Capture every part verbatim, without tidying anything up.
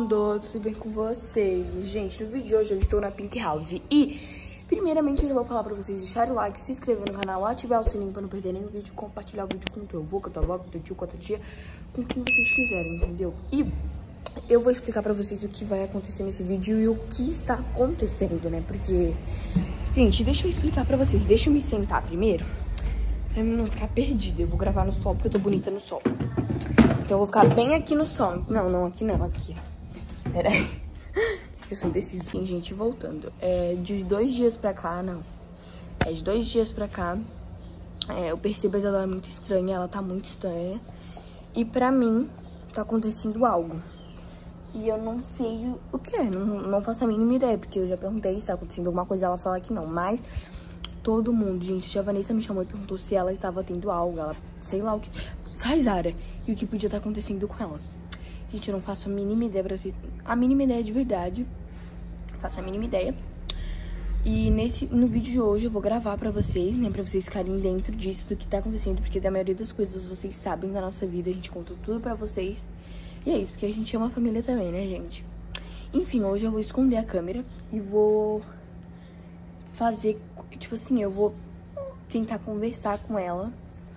mundo, tudo bem com vocês? Gente, no vídeo de hoje eu estou na Pink House e, primeiramente, eu já vou falar pra vocês deixarem o like, se inscrever no canal, ativar o sininho pra não perder nenhum vídeo, compartilhar o vídeo com o teu avô, com a tua avó, com o teu tio, com a tua tia, com quem vocês quiserem, entendeu? E eu vou explicar pra vocês o que vai acontecer nesse vídeo e o que está acontecendo, né? Porque, gente, deixa eu explicar pra vocês, deixa eu me sentar primeiro, pra mim não ficar perdida. Eu vou gravar no sol porque eu tô bonita no sol. Então eu vou ficar bem aqui no sol. Não, não, aqui não, aqui. Pera aí. Eu sou indecisa, gente, voltando. É, de dois dias pra cá, não. É de dois dias pra cá, é, eu percebo que ela é muito estranha, ela tá muito estranha. E pra mim, tá acontecendo algo. E eu não sei o que é, não, não faço a mínima ideia, porque eu já perguntei se tá acontecendo alguma coisa, ela fala que não. Mas todo mundo, gente, a Vanessa me chamou e perguntou se ela estava tendo algo, ela, sei lá o que. Sai, Zara, e o que podia estar acontecendo com ela. Gente, eu não faço a mínima ideia pra vocês. A mínima ideia de verdade. Faço a mínima ideia. E nesse, no vídeo de hoje eu vou gravar pra vocês, né? Pra vocês ficarem dentro disso, do que tá acontecendo. Porque da maioria das coisas vocês sabem da nossa vida. A gente conta tudo pra vocês. E é isso, porque a gente é uma família também, né, gente? Enfim, hoje eu vou esconder a câmera e vou fazer, tipo assim, eu vou tentar conversar com ela.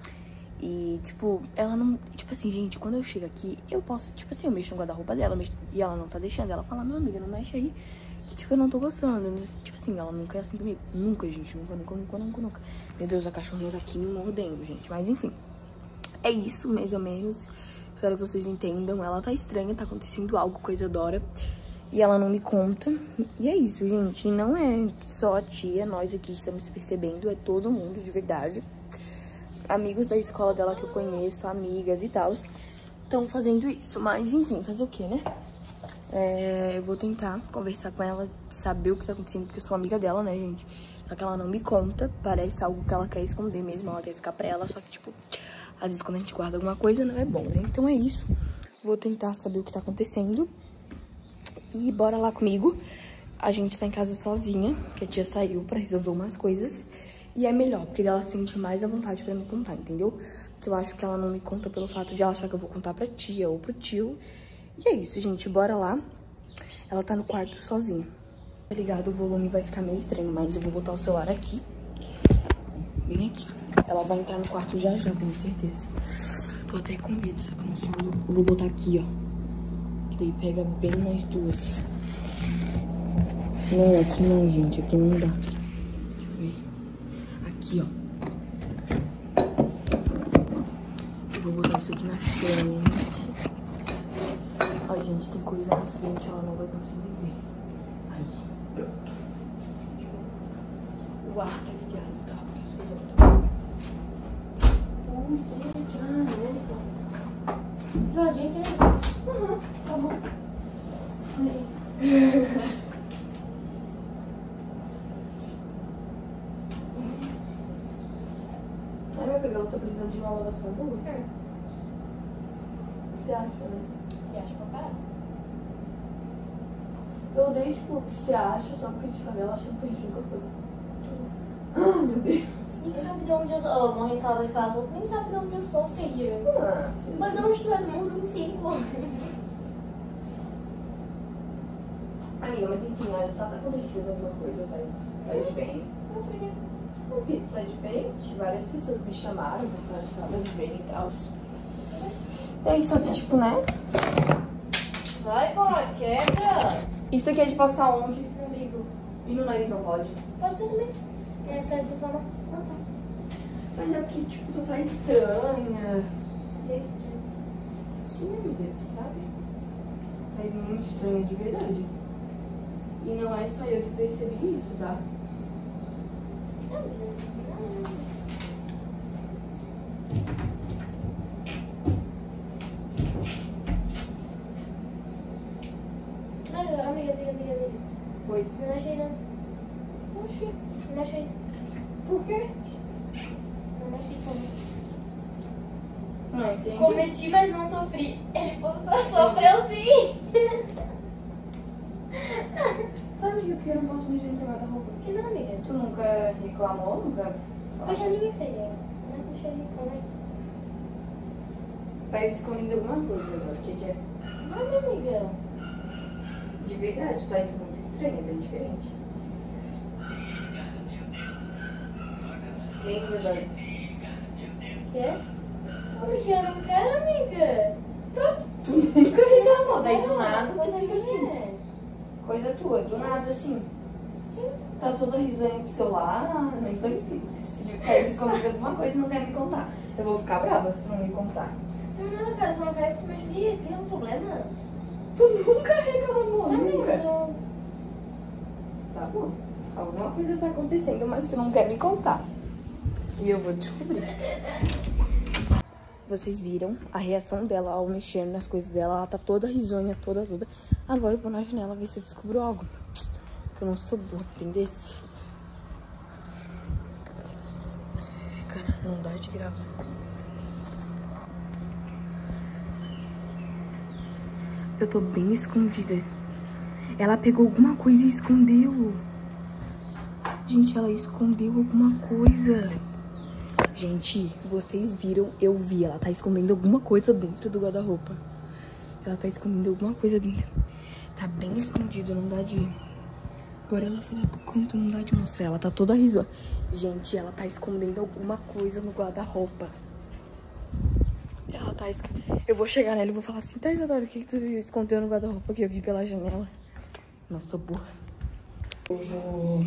E, tipo, ela não... Tipo assim, gente, quando eu chego aqui, eu posso... Tipo assim, eu mexo no guarda-roupa dela, mexo, e ela não tá deixando. Ela fala, meu amiga, não mexe aí, que, tipo, eu não tô gostando. Tipo assim, ela nunca é assim comigo. Nunca, gente. Nunca, nunca, nunca, nunca, nunca. Meu Deus, a cachorrinha tá aqui me mordendo, gente. Mas, enfim. É isso, mais ou menos. Espero que vocês entendam. Ela tá estranha, tá acontecendo algo, coisa Dora. E ela não me conta. E é isso, gente. Não é só a tia, nós aqui estamos percebendo. É todo mundo, de verdade. Amigos da escola dela que eu conheço, amigas e tal, estão fazendo isso. Mas, enfim, fazer o quê, né? É, eu vou tentar conversar com ela, saber o que tá acontecendo, porque eu sou amiga dela, né, gente? Só que ela não me conta, parece algo que ela quer esconder mesmo, ela quer ficar pra ela, só que, tipo, às vezes quando a gente guarda alguma coisa não é bom, né? Então é isso. Vou tentar saber o que tá acontecendo. E bora lá comigo. A gente tá em casa sozinha, que a tia saiu pra resolver umas coisas. E é melhor, porque ela sente mais a vontade pra me contar, entendeu? Porque eu acho que ela não me conta pelo fato de ela achar que eu vou contar pra tia ou pro tio. E é isso, gente, bora lá. Ela tá no quarto sozinha. Tá ligado? O volume vai ficar meio estranho, mas eu vou botar o celular aqui. Bem aqui. Ela vai entrar no quarto já já, tenho certeza. Tô até com medo, só que eu não sei onde eu... eu vou botar aqui, ó. Que daí pega bem nas duas. Não, aqui não, gente, aqui não dá. Aqui, ó. Eu vou botar isso aqui na frente. Ó, gente, tem coisa na frente, ela não vai conseguir ver. Aí, pronto. O ar tá ligado, tá? Por isso que eu vou botar. Ui, gente, ah, né? Geladinho aqui, né? Uhum, tá bom. Aí. Ai, meu cabelo tá precisando de uma lavação boa? Hum. Você acha, né? Você acha pra caralho? Eu odeio, tipo, que você acha só porque a gente cabelo achando que a gente nunca foi. Ah, meu Deus. Nem sabe de onde eu sou. Oh, morri aquela vez que ela falou, nem sabe de onde eu sou, feia. Ah, sim. Mas de onde tu é do mundo vinte e cinco? Amiga, mas enfim, olha, só tá acontecendo alguma coisa, tá? Tá bem. Não, por quê? Por que? Você tá diferente? Várias pessoas me chamaram, perguntaram se tava de bem e tal. É isso aqui, tipo, né? Vai, pô, quebra. Isso aqui é de passar onde? Meu amigo. E no nariz não pode? Pode ser também. É pra desinflamar. Ah, tá. Mas é porque, tipo, tu tá estranha. É estranho. Sim, amiga, sabe? Faz muito estranha de verdade. E não é só eu que percebi isso, tá? Amiga, amiga, amiga, amiga. Oi. Não achei, não. Oxi. Não achei. Por quê? Não achei como. Não entendi. Cometi, mas não sofri. Ele postou, sofreu sim. Tá, amiga, porque eu não posso mexer no teu guarda-roupa. Que não, amiga? Tu nunca reclamou? Nunca... Coisa minha, feia. Não achei também. Tá escondendo alguma coisa agora. O que que é? Nada, amiga. De verdade, tá isso muito estranho, é bem diferente. Vem, Isabela. Quê? Porque eu não quero, amiga. Tu nunca reclamou, daí do nada Coisa tu fica assim. minha. Coisa tua, do nada assim. Sim. Tá toda risonha pro celular, não tô entendendo. Se ficar escondendo alguma coisa e não quer me contar. Eu vou ficar brava se tu não me contar. Não, cara, você não quer que tu me ajude? Tem um problema? Tu nunca reclamou, Tá nunca. bom, Tá bom. Alguma coisa tá acontecendo, mas tu não quer me contar. E eu vou descobrir. Vocês viram a reação dela ao mexer nas coisas dela. Ela tá toda risonha, toda, toda. Agora eu vou na janela ver se eu descubro algo. Porque eu não sou boa, entendeu? Cara, não dá de gravar. Eu tô bem escondida. Ela pegou alguma coisa e escondeu. Gente, ela escondeu alguma coisa. Gente, vocês viram? Eu vi. Ela tá escondendo alguma coisa dentro do guarda-roupa. Ela tá escondendo alguma coisa dentro. Tá bem escondido, não dá de... Agora ela foi lá pro canto, não dá de mostrar. Ela tá toda risonha. Gente, ela tá escondendo alguma coisa no guarda-roupa. Ela tá escondendo... Eu vou chegar nela e vou falar assim: tá, Isadora, o que, que tu escondeu no guarda-roupa que eu vi pela janela? Nossa, burra. Eu vou...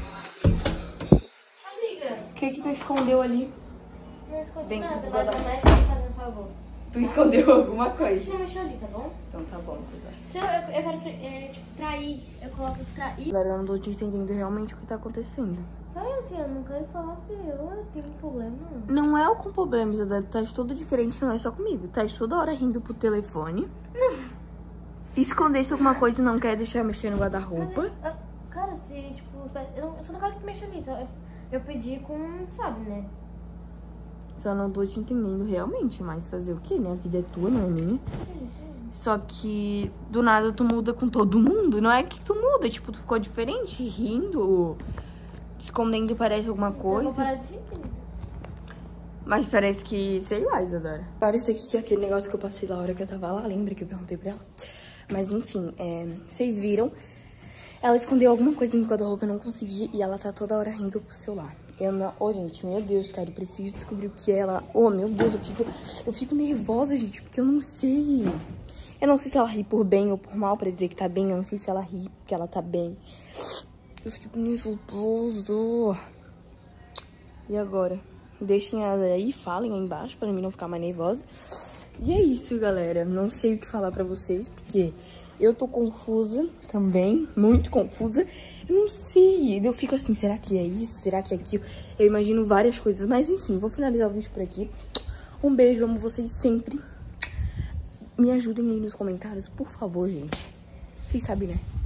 amiga. O que que tu escondeu ali? Não escondi Dentro nada, do mas guarda-roupa. não mexe me fazendo favor. Tu escondeu alguma coisa? Deixa eu mexer ali, tá bom? Então tá bom, Isadora. Se eu, eu, eu quero, é, tipo, trair, eu coloco trair. Agora eu não tô te entendendo realmente o que tá acontecendo. Sabe, filha, eu não quero falar, filha, eu tenho um problema. Não é o com problema, Isadora. Tá tudo diferente, não é só comigo. Tá toda hora rindo pro telefone. Esconder-se alguma coisa e não quer deixar eu mexer no guarda-roupa. Mas, eu- cara, se, tipo, eu, não- eu só não quero que mexa nisso. Eu, eu pedi com, sabe, né? Só não tô te entendendo realmente, mas fazer o quê, né? A vida é tua, não é minha. Sim, sim. Só que do nada tu muda com todo mundo. Não é que tu muda, tipo, tu ficou diferente, rindo, escondendo parece alguma Eu vou coisa. parar de rir, querida. Mas parece que, sei lá, Isadora. Claro, isso aqui que é aquele negócio que eu passei lá a hora que eu tava lá, lembra que eu perguntei pra ela? Mas enfim, é, vocês viram? Ela escondeu alguma coisa no guarda-roupa, eu não consegui, e ela tá toda hora rindo pro celular. Eu não... Ô, gente, meu Deus, cara, eu preciso descobrir o que é ela... Ô, meu Deus, eu fico... Eu fico nervosa, gente, porque eu não sei. Eu não sei se ela ri por bem ou por mal, pra dizer que tá bem. Eu não sei se ela ri porque ela tá bem. Eu fico nervoso. E agora? Deixem ela aí, falem aí embaixo pra mim não ficar mais nervosa. E é isso, galera. Não sei o que falar pra vocês, porque eu tô confusa também, muito confusa. Eu não sei, eu fico assim, será que é isso? Será que é aquilo? Eu imagino várias coisas, mas enfim, vou finalizar o vídeo por aqui. Um beijo, amo vocês sempre. Me ajudem aí nos comentários, por favor, gente. Vocês sabem, né?